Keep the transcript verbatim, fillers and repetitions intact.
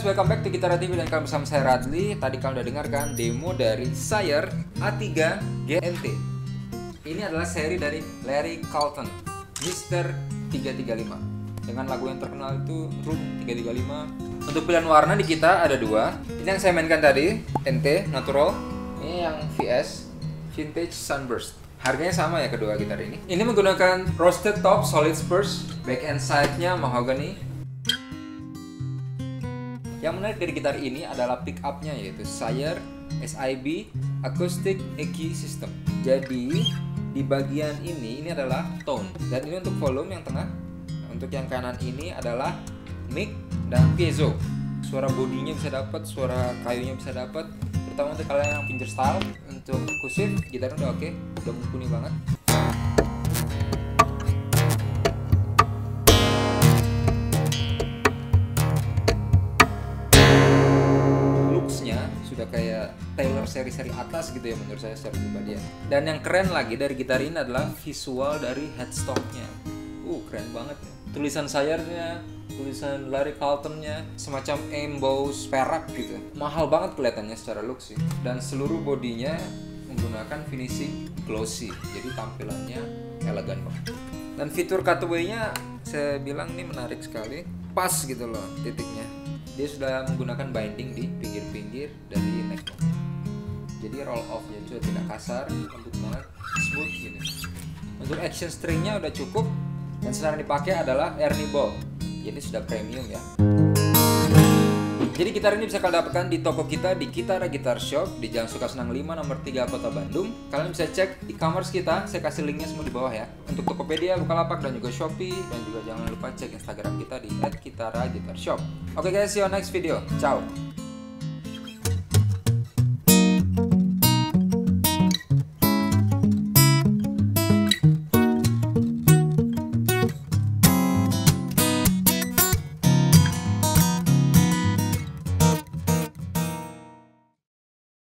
welcome back to Gitar T V dan kalian bersama saya Radli. Tadi kalian udah dengarkan demo dari Sire A tiga G N T. Ini adalah seri dari Larry Carlton, Mister tiga tiga lima. Dengan lagu yang terkenal itu Room tiga tiga lima. Untuk pilihan warna di kita ada dua. Ini yang saya mainkan tadi, N T Natural. Ini yang V S, Vintage Sunburst. Harganya sama ya kedua gitar ini. Ini menggunakan roasted top solid spurs, back and side-nya mahogany. Yang menarik dari gitar ini adalah pick up-nya, yaitu Sire S I B Acoustic E Q System. Jadi di bagian ini ini adalah tone, dan ini untuk volume yang tengah. Untuk yang kanan ini adalah mic dan piezo. Suara bodinya bisa dapat, suara kayunya bisa dapat. Terutama untuk kalian yang fingerstyle, untuk perkusif gitarnya udah oke, udah mumpuni banget. Sudah kayak Taylor seri-seri atas gitu ya menurut saya secara pribadi ya. Dan yang keren lagi dari gitar ini adalah visual dari headstocknya. Uh keren banget ya. Tulisan Sire-nya, tulisan Larry Carlton-nya, semacam emboss perak gitu. Mahal banget kelihatannya secara look sih. Dan seluruh bodinya menggunakan finishing glossy, jadi tampilannya elegan banget. Dan fitur cutaway-nya saya bilang ini menarik sekali, pas gitu loh titiknya. Dia sudah menggunakan binding di pinggir-pinggir dari necknya. Jadi roll off-nya juga tidak kasar, lembut banget, smooth gitu. Untuk action string-nya udah cukup, dan sekarang dipakai adalah Ernie Ball. Jadi sudah premium ya. Jadi gitar ini bisa kalian dapatkan di toko kita di Kitara Guitar Shop di Jalan Sukasenang lima nomor tiga Kota Bandung. Kalian bisa cek e-commerce kita, saya kasih linknya semua di bawah ya. Untuk Tokopedia, Bukalapak, dan juga Shopee, dan juga jangan lupa cek Instagram kita di et kitara guitar shop. Oke guys, see you on next video. Ciao.